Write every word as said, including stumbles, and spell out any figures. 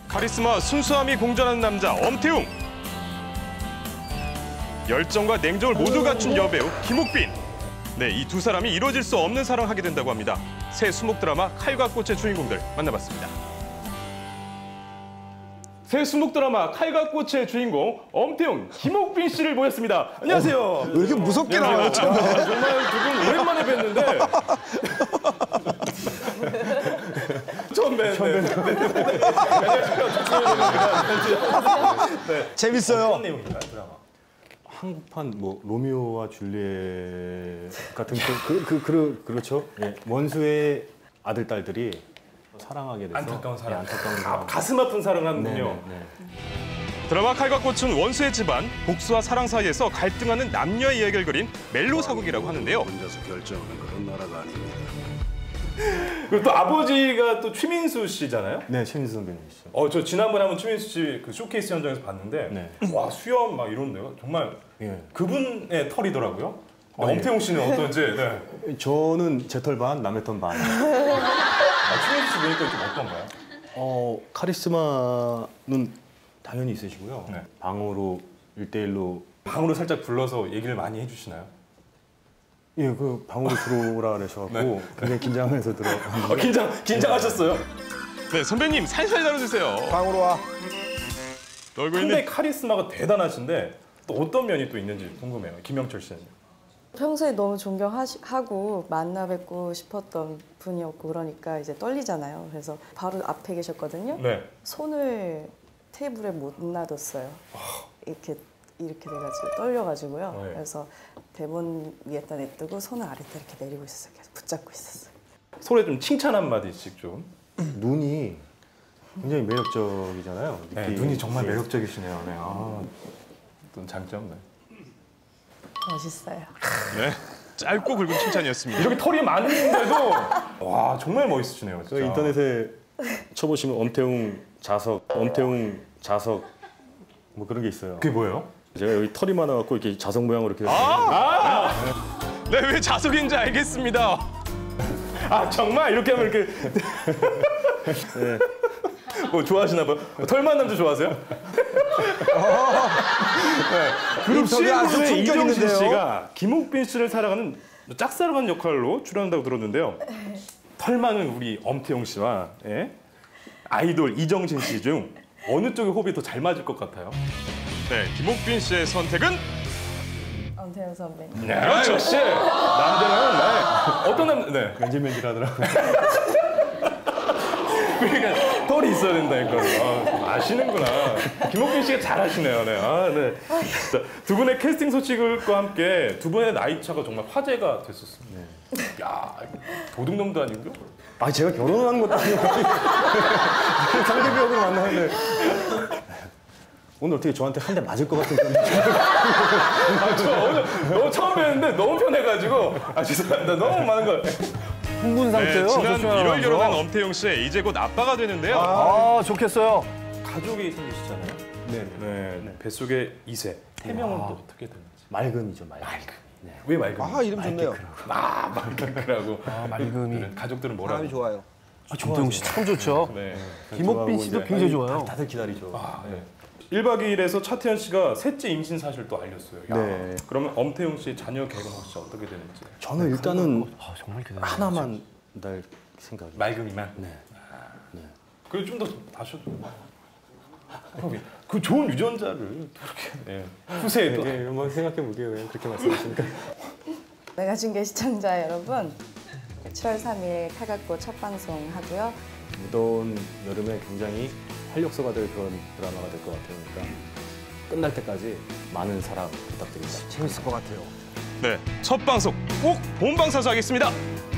카리스마 순수함이 공존하는 남자 엄태웅. 열정과 냉정을 모두 갖춘 여배우 김옥빈. 네, 이 두 사람이 이루어질 수 없는 사랑을 하게 된다고 합니다. 새 수목 드라마 칼과 꽃의 주인공들 만나봤습니다. 새 수목 드라마 칼과 꽃의 주인공 엄태웅, 김옥빈 씨를 모셨습니다. 안녕하세요. 어, 왜 이렇게 무섭게 나와요? 정말 두 분 오랜만에 뵀는데. 처음 뵀는데. 네. 재밌어요. 어떤 내용인가요, 드라마? 한국판 뭐 로미오와 줄리엣 같은 그, 그, 그, 그 그렇죠. 예. 원수의 아들 딸들이 사랑하게 돼서 안타까운 사랑. 예, 안타까운 아, 사랑. 가슴 아픈 사랑하는군요. 네, 네, 네. 드라마 칼과 꽃은 원수의 집안, 복수와 사랑 사이에서 갈등하는 남녀의 이야기를 그린 멜로 사극이라고 하는데요. 혼자서 결정하는 그런 나라가 아닙니다. 그리고 또 아버지가 또 최민수 씨잖아요. 네, 최민수 선배님이시죠. 어, 저 지난번에 한번 최민수 씨 그 쇼케이스 현장에서 봤는데 네. 와, 수염 막 이런데요. 정말 예. 그분의 털이더라고요. 아, 예. 엄태웅 씨는 어떤지. 네. 저는 제 털 반, 남의 털 반. 아, 최민수 씨 보니까 좀 어떤가요? 어, 카리스마는 당연히 있으시고요. 네. 방으로 일대일로 방으로 살짝 불러서 얘기를 많이 해주시나요? 예, 그 방으로 들어오라 그러셔갖고 네. 굉장히 긴장해서 들어. 어, 긴장 긴장하셨어요? 네, 선배님 살살 다뤄주세요. 방으로 와. 놀고 있는 카리스마가 대단하신데 또 어떤 면이 또 있는지 궁금해요. 김영철 씨는. 평소에 너무 존경하고 만나 뵙고 싶었던 분이었고 그러니까 이제 떨리잖아요. 그래서 바로 앞에 계셨거든요. 네. 손을 테이블에 못 놔뒀어요. 이렇게 이렇게 돼가지고 떨려가지고요. 네. 그래서 대본 위에다 냅두고 손을 아래다 이렇게 내리고 있었어요. 계속 붙잡고 있었어요. 서로에 좀 칭찬 한 마디씩 좀. 눈이 굉장히 매력적이잖아요. 네, 느낌이. 눈이 정말 매력적이시네요. 네. 아, 또 장점. 네. 멋있어요. 네. 짧고 굵은 칭찬이었습니다. 이렇게 털이 많은데도 와, 정말 멋있으시네요. 진짜. 그 인터넷에 쳐보시면 엄태웅 자석, 엄태웅 자석 뭐 그런 게 있어요. 그게 뭐예요? 제가 여기 털이 많아갖고 이렇게 자석 모양으로 이렇게. 아! 네, 왜 자석인지 알겠습니다. 아, 정말 이렇게 하면 이렇게. 네. 뭐 좋아하시나 봐요. 털만 남자 좋아하세요? 네. 그룹 인터뷰 아주 씨의 품격 이정진 있는데요. 씨가 김옥빈 씨를 사랑하는 짝사랑한 역할로 출연한다고 들었는데요. 털 많은 우리 엄태웅 씨와 예? 아이돌 이정진 씨 중 어느 쪽의 호흡이 더 잘 맞을 것 같아요? 네, 김옥빈 씨의 선택은? 엄태웅 선배님. 네, 역시 남자는 네. 어떤 남? 네. 면질면질하더라고요. 그러니까 털이 있어야 된다니까요. 아, 아시는구나. 김옥빈 씨가 잘하시네요. 네. 아, 네. 자, 두 분의 캐스팅 소식과 함께 두 분의 나이 차가 정말 화제가 됐었습니다. 네. 야, 도둑놈도 아니고요. 아, 제가 결혼하는 것도 아니고 상대 배우를 만나는데 오늘 어떻게 저한테 한 대 맞을 것 같은感じ. 아, 저 오늘 너무 처음 뵀는데 너무 편해가지고 아, 죄송합니다. 너무 많은 걸. 흥분 상태요. 네, 지난 조심하면서. 일월 결혼한 엄태웅 씨 이제 곧 아빠가 되는데요. 아, 좋겠어요. 가족이 생기시잖아요. 네, 네, 뱃속에 이세. 태명은 또 어떻게 되는지. 맑음이죠, 맑음. 네. 왜 맑은? 아, 이름 좋네요. 아, 맑으라고. 아, 맑음이. 가족들은 뭐라고? 사람이 좋아요. 아, 정태웅 씨 참 좋죠. 네. 김옥빈 씨도 굉장히 좋아요. 다들 기다리죠. 아, 네. 일박 이일에서 차태현 씨가 셋째 임신 사실 또 알렸어요. 야, 네. 그러면 엄태웅 씨 자녀 계획은 혹시 어떻게 되는지? 저는 일단은 아, 정말 기다려. 하나만 날 생각이. 맑음이만. 네. 그리고 좀 더 다셔도. 그 좋은 유전자를 또 이렇게 네. 후세에 또. 네, 한번 생각해 볼게요. 그렇게 말씀하시니까. 메가중계 시청자 여러분, 칠월 삼일 칼같고 첫 방송 하고요. 무더운 여름에 굉장히 활력소가 될 그런 드라마가 될 것 같아요. 그러니까 끝날 때까지 많은 사랑 부탁드립니다. 재밌을 것 같아요. 네, 첫 방송 꼭 본방사수하겠습니다.